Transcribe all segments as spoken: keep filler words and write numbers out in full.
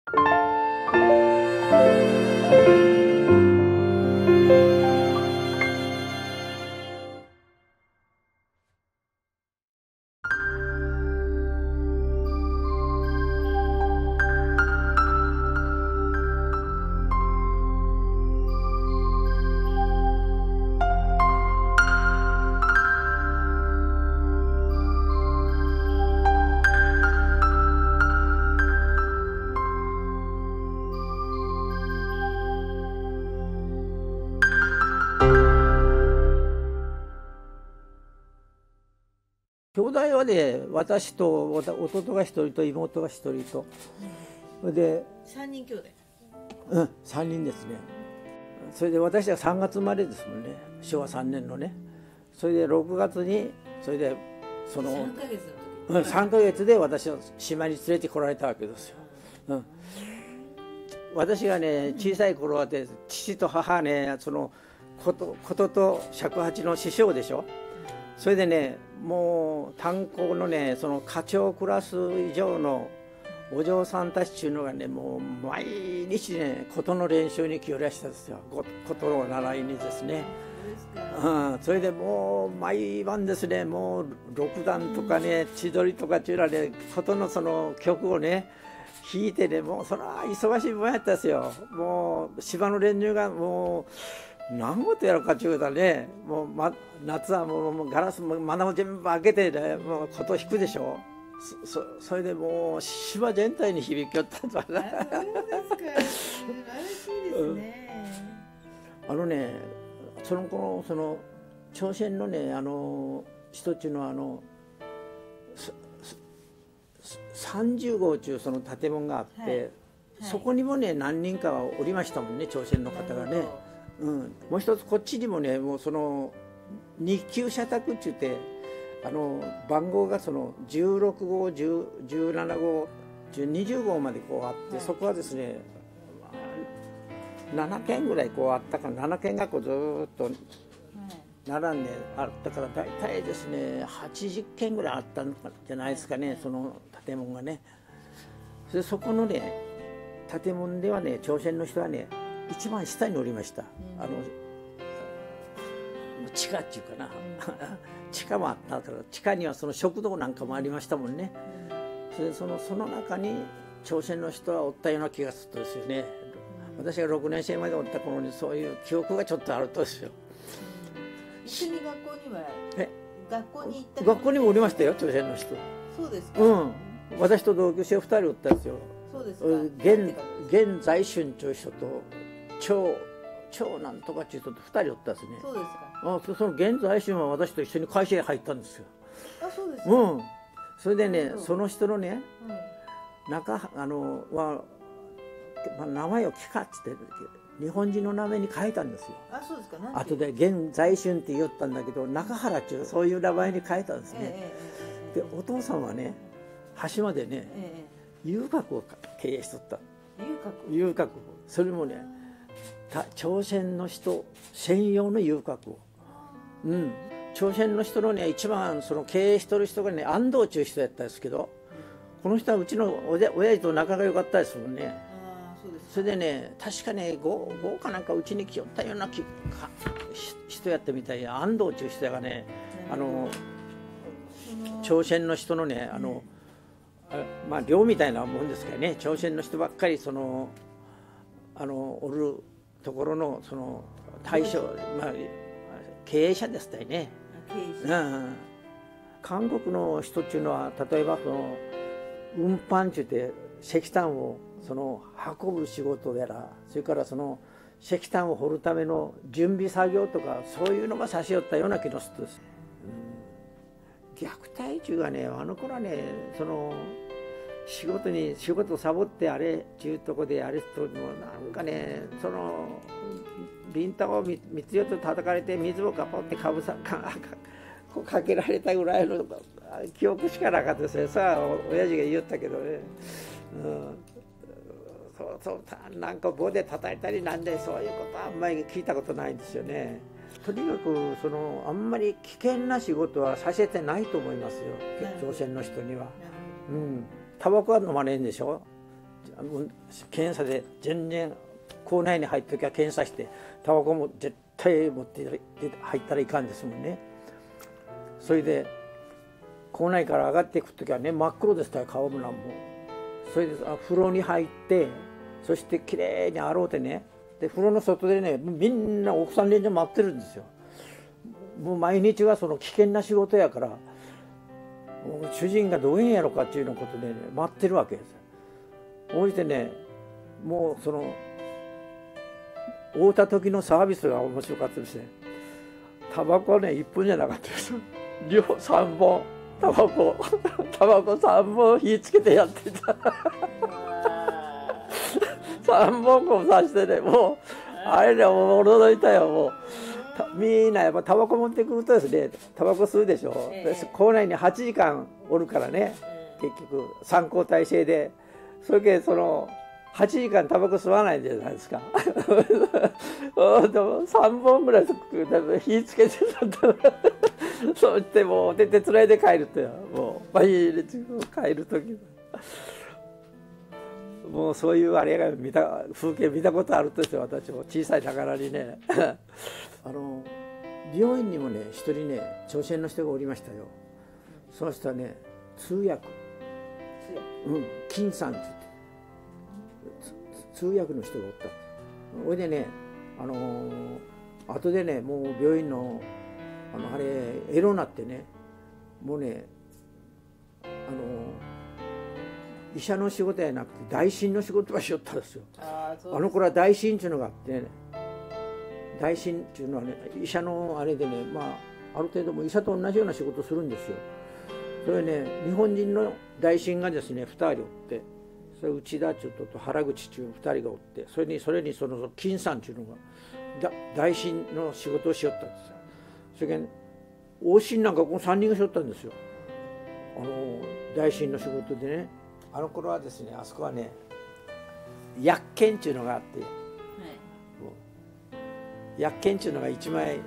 兄弟はね、私と弟が一人と妹が一人と、それで三人兄弟。 うん、三人ですね。それで私はさんがつ生まれですもんね、しょうわさんねんのね。それでろくがつに、それでそのさんかげつの時、うん、さんかげつで私を島に連れてこられたわけですよ。うん、私がね、小さい頃はで父と母はね、そのことことと尺八の師匠でしょ。それでね、もう炭鉱のね、その課長クラス以上のお嬢さんたちっていうのがね、もう毎日ね、琴の練習に来よりゃしたんですよ。琴の習いにですね。うん、それでもう毎晩ですね、もう六段とかね、千鳥とかっていうのはね、琴のその曲をね、弾いてね、もうその忙しいもんやったですよ。もう芝の練習がもう何事やろうかっていうことはね、もう、ま、夏はもう、もうガラスも窓も全部開けてね、もう琴弾くでしょ。そ, そ, それでもう島全体に響きよったんだな。 あ、そうですか。素晴らしいですね。 あのね、その頃その朝鮮のね、あの人っていうのはあのさんじゅうごうというその建物があって、はいはい、そこにもね何人かはおりましたもんね、朝鮮の方がね。うん、もう一つこっちにもね、もうそのに級社宅って言ってあの番号がそのじゅうろくごう、じゅうななごう、にじゅうごうまでこうあって、はい、そこはですねななけんぐらいこうあったから、ななけんがこうずっと並んであったから、大体ですねはちじゅっけんぐらいあったんじゃないですかね、はい、その建物がね。それでそこのね建物ではね、朝鮮の人はね一番下におりました。あの地下っていうかな、地下もあったから、地下にはその食堂なんかもありましたもんね。それでそのその中に朝鮮の人はおったような気がするとですよね。私がろくねんせいまでおった頃にそういう記憶がちょっとあるとですよ。 一緒に学校にはえ学校に行った学校にもおりましたよ、朝鮮の人。 そうですか。 うん、私と同級生ふたりおったんですよ。 そうですか。 現現在春という人と長長なんとかっていう人とふたりおったんですね。 そうですか。 あ、その現在春は私と一緒に会社へ入ったんですよ。 あ、そうですか。 うん。それでね、 そうその人のね、 うん、 中あのは、まあ、名前を聞かっつって日本人の名前に変えたんですよ。 あ、そうですか。なんて後で現在春って言ったんだけど、中原っていうそういう名前に変えたんですね。 ええでお父さんはね、橋までね、 ええ、 遊郭を経営しとった。 遊郭。 遊郭。それもね、朝鮮の人専用の遊郭を。うん。朝鮮の人のね、一番その経営しとる人がね、安藤という人やったんですけど、この人はうちのおや親父と仲が良かったですもんね。それでね、確かね、豪かなんかうちに来よったようなきか人やったみたいや。安藤という人がね、あの朝鮮の人のね、あの、まあ寮みたいなもんですからね、朝鮮の人ばっかりそのあのおるところのその大将、まあ経営者ですたいね。うん、韓国の人っていうのは例えばその運搬って言って石炭をその運ぶ仕事やら、それからその石炭を掘るための準備作業とか、そういうのが差し寄ったような気のするんです。うん、虐待中がね、あの頃はね、その仕事に仕事をサボってあれっていうとこであれともなんかね、そのビンタを三つ四つ叩かれて水をかぽってかぶさかこうかけられたぐらいの記憶しかなかったですね。さあ親父が言ったけどね、うん、そうそうなんか棒で叩いたりなんで、そういうことはあんまり聞いたことないんですよね。とにかくそのあんまり危険な仕事はさせてないと思いますよ、朝鮮の人には。うん、タバコは飲まれんでしょ。 検査で全然校内に入った時は検査してタバコも絶対持って入ったらいかんですもんね。それで校内から上がっていく時はね真っ黒ですから顔もなんも。それで風呂に入ってそしてきれいに洗うてねで風呂の外でねみんな奥さん連中待ってるんですよ。もう毎日がその危険な仕事やからもう主人がどういうんやろかっていうようなことで、ね、待ってるわけですよ。そしてねもうその会うた時のサービスが面白かったですね。タバコはねいっぽんじゃなかったです量さんぼんタバコタバコさんぼん火つけてやってたさんぼんこもさしてねもうあれね驚いたよ。もうみんなやっぱタバコ持ってくるとですねタバコ吸うでしょ、えー、校内にはちじかんおるからね、えー、結局さん交代制でそれけそのはちじかんタバコ吸わないじゃないですかでもさんぼんぐらい火つけてたんだそうしてもうで手つないで帰るとよもう毎日帰る時もうそういうあれが見た風景見たことあるとですよ。私も小さいながらにねあの病院にもね一人ね朝鮮の人がおりましたよ。その人はね通訳うん金さんって言って通訳の人がおった。それでねあのー、後でねもう病院のあのあれエロになってねもうねあのー医者の仕事やなくて大臣の仕事ばしよったんですよ。あ, ですあの頃は大臣っていうのがあってね大臣っていうのはね医者のあれでねまあある程度も医者と同じような仕事をするんですよ。それね日本人の大臣がですねふたりおってそれ内田中と原口中ふたりがおってそれにそれにその金さんっていうのが大臣の仕事をしよったんですよ。それから往診なんかこのさんにんがしよったんですよ。あの大臣の仕事でねあの頃はですねあそこはね薬券っていうのがあって、はい、薬券っていうのがいちまい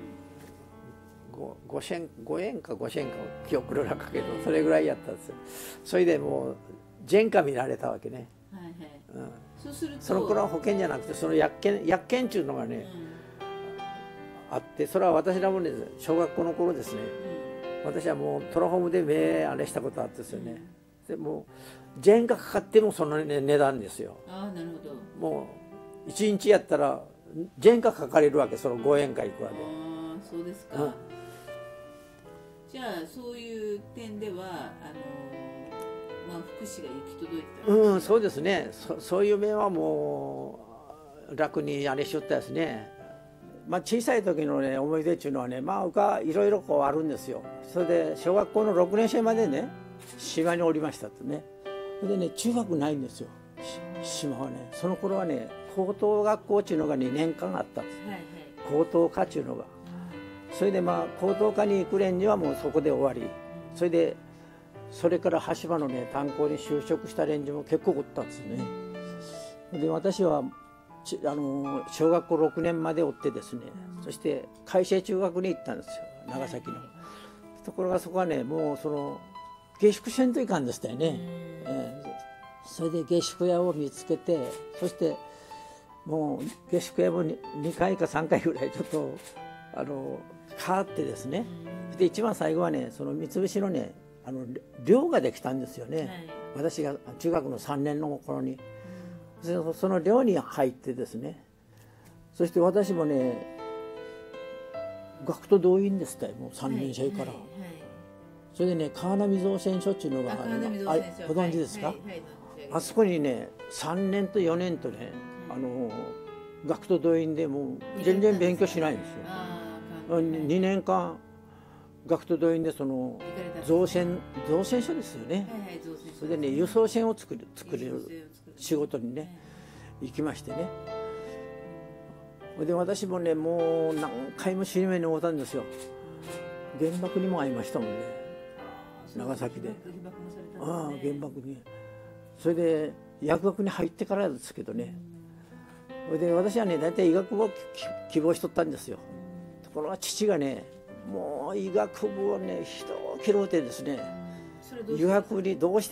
ごせんごえんかごせんか記憶の中けどそれぐらいやったんですよ。それでもう前科見られたわけね、はいはいうん、そうするとその頃は保険じゃなくてその薬券薬券っていうのがね、うん、あってそれは私らもね小学校の頃ですね、うん、私はもうトラホームで目あれしたことあったんですよね、うん、でもう前科かかってもその、ね、値段ですよ。あなるほど。もういちにちやったら前科かかれるわけそのごえんかいくらで。あそうですか、うん、じゃあそういう点ではあのまあ、福祉が行き届いた、うん、そうですね そ, そういう面はもう楽にあれしよったですね。まあ、小さい時の、ね、思い出っていうのはねまあがいろいろこうあるんですよ。それで小学校のろくねん生までね島におりましたとね。それでね中学ないんですよ島はね。その頃はね高等学校っていうのがにねんかんあったんです、はいはい、高等科っていうのが。それでまあ高等科に行く連にはもうそこで終わり。それでそれから橋場のね炭鉱に就職した連中も結構おったんですね。で私はあの小学校ろくねんまでおってですね、そして海星中学に行ったんですよ長崎の。ところがそこはねもうその下宿せんといかんでしたよね、えー、それで下宿屋を見つけてそしてもう下宿屋も に, にかいかさんかいぐらいちょっとあの変わってですね。で一番最後はねその三菱のねあの寮ができたんですよね、はい、私が中学のさんねんの頃に、うん、その寮に入ってですねそして私もね学徒動員ですってもうさんねん生から、はいはいはい、それでね川波造船所っていうのがああご存知ですか、はいはいはい、あそこにねさんねんとよねんとね、はい、あの学徒動員でもう全然勉強しないんですよ。にねんかん学徒動員でその造船造船所ですよね、はいはい、それでね輸送船を作る作れる仕事にね行きましてね。で私もねもう何回も死に目に遭ったんですよ。原爆にも会いましたもんね長崎で。ああ原爆に。それで薬学に入ってからですけどね。それで私はね大体医学部を希望しとったんですよ。ところが父がねもう医学部をね人を嫌うてですね、医学部にどうして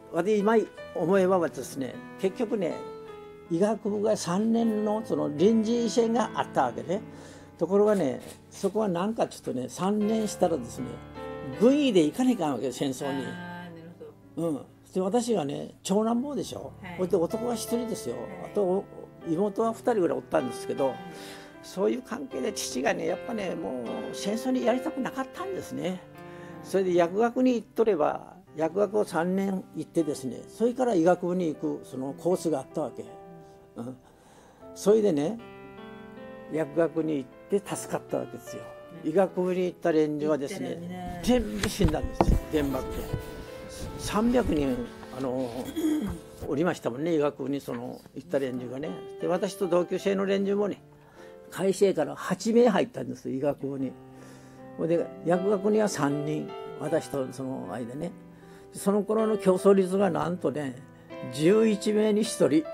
私今思えばですね、結局ね医学部がさんねんのその臨時医試があったわけね。ところがね、そこは何かちょっとねさんねんしたらですね軍医で行かないかんわけ、戦争に。 あーなるほど。 うん、で私がね長男坊でしょ、 はいそれで男はひとりですよ、 はいあと妹はふたりぐらいおったんですけど、そういう関係で父がねやっぱねもう戦争にやりたくなかったんですね。それで薬学に行っとれば薬学をさんねん行ってですね、それから医学部に行くそのコースがあったわけ、うん、それでね薬学に行って助かったわけですよ。医学部に行った連中はですね、 ね全部死んだんですよ、原爆で。さんびゃくにんあのおりましたもんね、医学部にその行った連中がね。で私と同級生の連中もね改正からはちめい入ったんです医学部に。で薬学にはさんにん、私とその間ね。その頃の競争率がなんとねじゅういちめいにひとり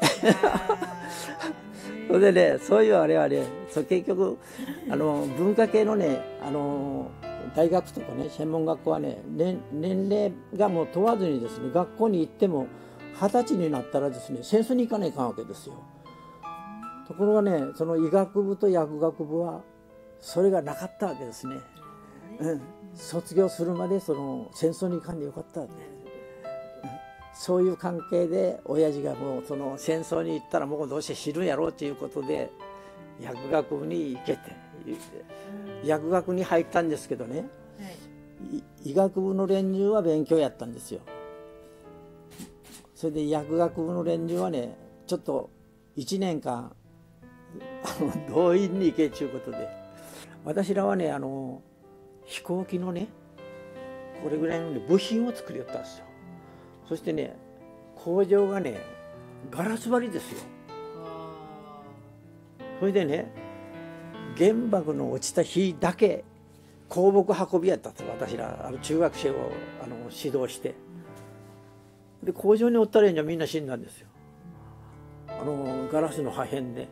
それでね、そういうあれはね、そう結局あの文化系のねあの大学とかね専門学校はね、年年齢がもう問わずにですね、学校に行ってもはたちになったらですね戦争に行かないかんわけですよ。ところがね、その医学部と薬学部はそれがなかったわけですね。うん、卒業するまでその戦争に行かんでよかったわけ、うん、そういう関係で親父がもうその戦争に行ったらもうどうせ死ぬやろうということで薬学部に行けて言って薬学に入ったんですけどね、はい、医学部の連中は勉強やったんですよ。それで薬学部の連中はねちょっといちねんかん動員に行けということで、私らはねあの飛行機のねこれぐらいの、ね、部品を作りよったんですよ。そしてね工場がねガラス張りですよ。それでね原爆の落ちた日だけ香木運びやったんですよ。私らあの中学生をあの指導して、で工場におった連中はみんな死んだんですよ、あのガラスの破片で。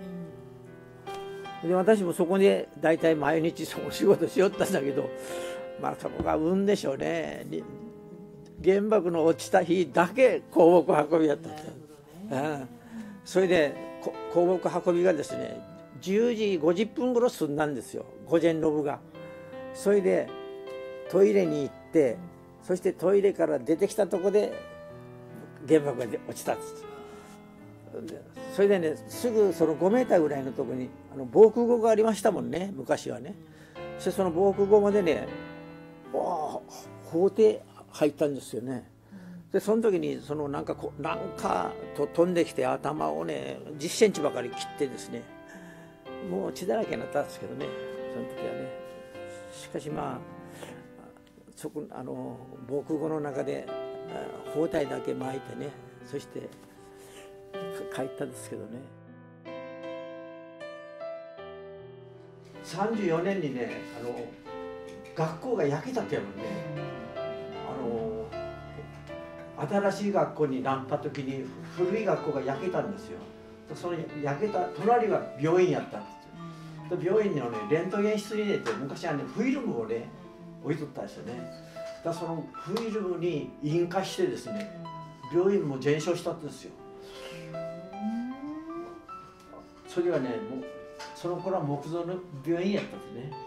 で私もそこで大体毎日その仕事しよったんだけど、まあそこが運でしょうね。原爆の落ちた日だけ香木運びやったんですよ、ね、それで香木運びがですねじゅうじごじゅっぷん頃済んだんですよ、午前の部が。それでトイレに行って、そしてトイレから出てきたとこで原爆が落ちたんです。それでねすぐそのごメーターぐらいのところにあの防空壕がありましたもんね、昔はね。そしてその防空壕までね法廷入ったんですよね。でその時にそのなんかこなんかと飛んできて頭をねじっセンチばかり切ってですね、もう血だらけになったんですけどね、その時はね。しかしまあそこあの防空壕の中で包帯だけ巻いてね、そして帰ったんですけどね。さんじゅうよねんにねあの学校が焼けたってやもんね。あの新しい学校になった時に古い学校が焼けたんですよ。その焼けた隣が病院やったんですよ。病院のねレントゲン室に入れて、昔はねフィルムをね置いとったんですよね。だからそのフィルムに引火してですね病院も全焼したんですよ。それはねもうその頃は木造の病院やったんですね。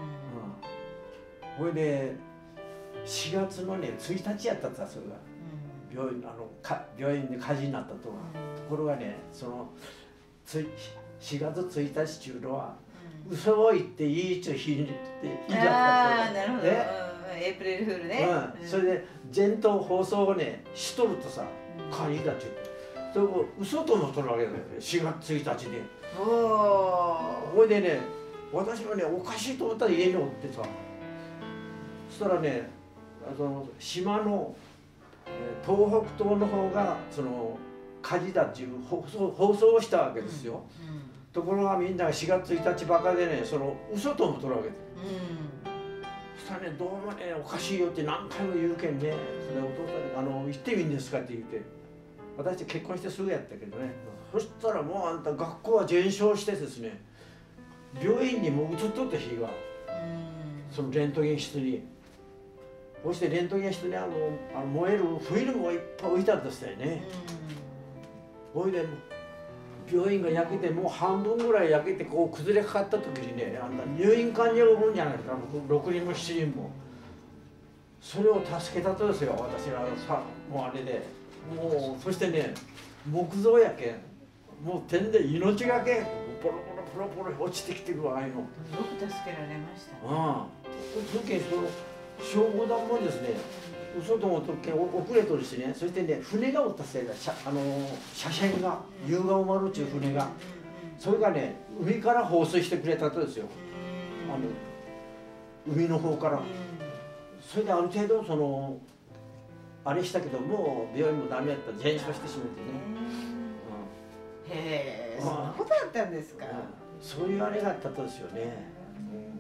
それ、うん、でしがつのねついたちやったんですそれが、うん、病院あのか病院で火事になったとは、うん、ところがねそのつしがつついたちっていうのは、うん、嘘を言っていいっちゅう日に日だったああなるほど、ね、うん、エイプリルフールね、 うん、それで全頭放送をねしとるとさカニだっちゅうそれを嘘とも取るわけだよね、しがつついたちで。おほいでね私はねおかしいと思ったら家におってさ、そしたらねその島の東北東の方がその火事だっていう放送放送をしたわけですよ、うんうん、ところがみんながしがつついたちばかでねその嘘とも取るわけです、うん、そしたらねどうもねおかしいよって何回も言うけんね、それお父さんにあの行ってみいんですかって言って、私結婚してすぐやったけどね、そしたらもうあんた学校は全焼してですね病院にもう移っとった日が、そのレントゲン室に。 そしてレントゲンしてね、あのあの燃えるフィルムをいっぱい置いてあったんですよね。ほいで病院が焼けてもう半分ぐらい焼けてこう崩れかかった時にね、あんな入院患者がおるんじゃないですか、ろくにんもしちにんも。それを助けたとですよ、私はさ、もうあれでもう、そしてね木造やけん、もう点で命がけポロポロポロポロ落ちてきてるわ、ああいうの。 よく助けられましたね。 ああ、そのけんその消防団もですね、嘘ともとけん遅れとるしね、そしてね船がおったせいだ、あの車舷が夕顔丸っちゅう船が、それがね海から放水してくれたとですよ、あの海の方から。それである程度そのあれしたけどもう病院もダメやった、全焼してしまってね。 へえ、そんなことだったんですか。 そういうあれがあったとですよね。